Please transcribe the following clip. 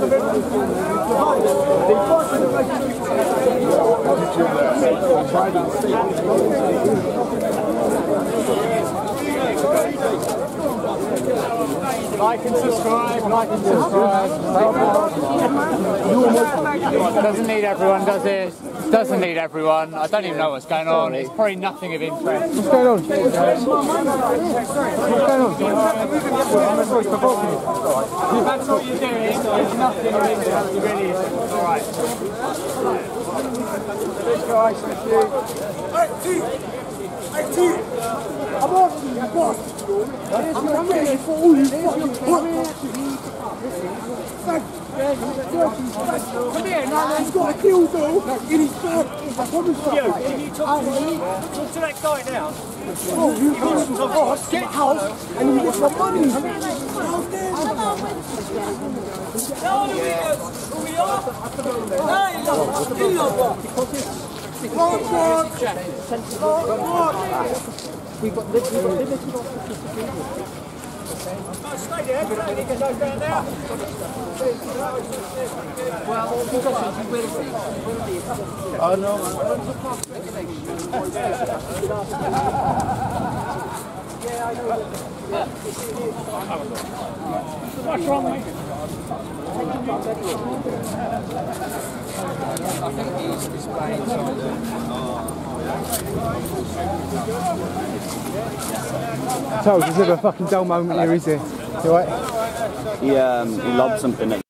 Like and subscribe, like and subscribe. Doesn't need everyone, does it? Doesn't need everyone. I don't even know what's going on. It's probably nothing of interest. What's going on? What's going on? If that's what you're doing, it's nothing of interest. It really isn't. Alright. Thanks guys, thank you. Hey, T! I'm off you, I'm off you. I'm ready for all you fucking come here, now he's got a dildo in his bag. I promise you. Can you talk to that guy now? Oh, you got some house, get house, and you get some money. We've got limited opportunity. Stay there, you don't need to go down there. Well, because you will be. Oh no. Yeah, I know. What's wrong, mate? I think he's displaying something. Charles, there's never a fucking dull moment here, is there? You alright? He lobbed something at